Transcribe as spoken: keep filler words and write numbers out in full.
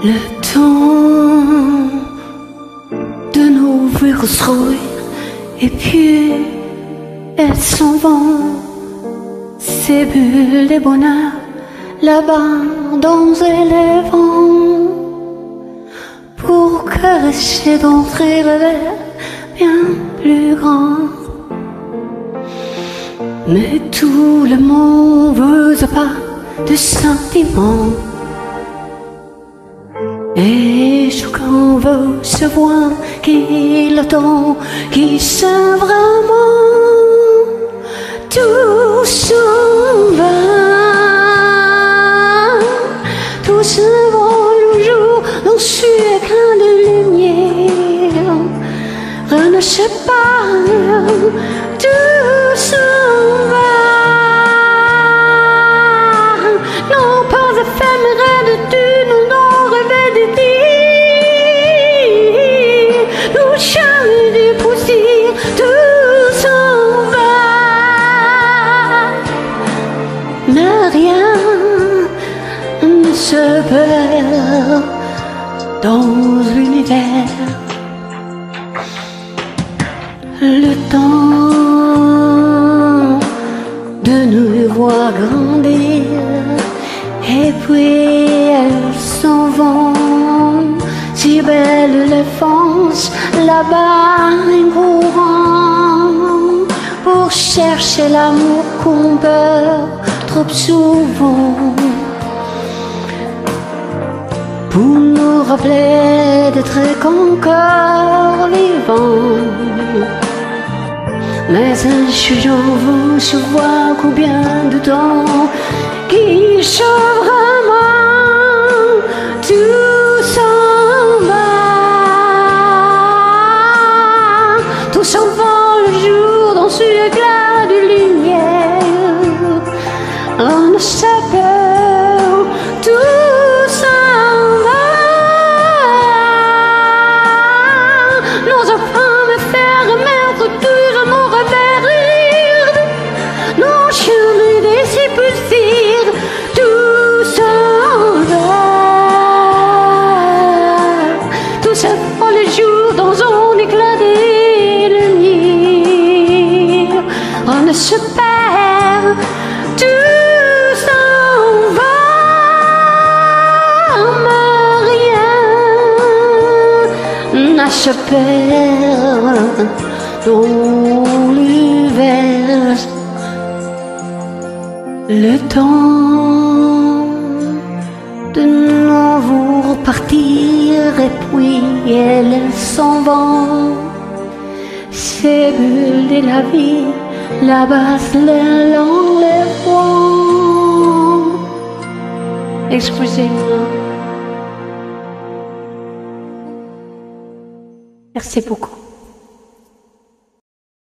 Le temps de nos vies construire et puis elles s'en vont, ces bulles de bonheur là-bas dans les vents, pour caresser d'entrer vers bien plus grand. Mais tout le monde veut pas de sentiments, et chacun veut savoir qu'il attend, qui sait vraiment. Tout s'en va, tout s'en va le jour dans ce écran de lumière. Rien ne se parle, tout s'en va. Non pas éphémère de tu nous non rêver de dire, nous jamais de poussière, tout s'en va. Mais rien ne se perd dans l'univers. Le temps de nous voir grandir, et puis elles s'en vont. Si belle l'enfance, là-bas un courant, pour chercher l'amour qu'on perd trop souvent, pour nous rappeler d'être encore vivants. Mais un jour vous se voit combien de temps qui change vraiment, tout s'en va, tout s'en va le jour dans ce éclat de lumière. On ne sait pas, tout s'en va. Nos enfants me faire remettre tout. On ne se perd, tout s'en va, mais rien ne se perd dans l'univers. Le temps de nouveau repartir, et puis elles s'en vont, ces bulles de la vie, là-bas dans les vents. Excusez-moi. Merci beaucoup.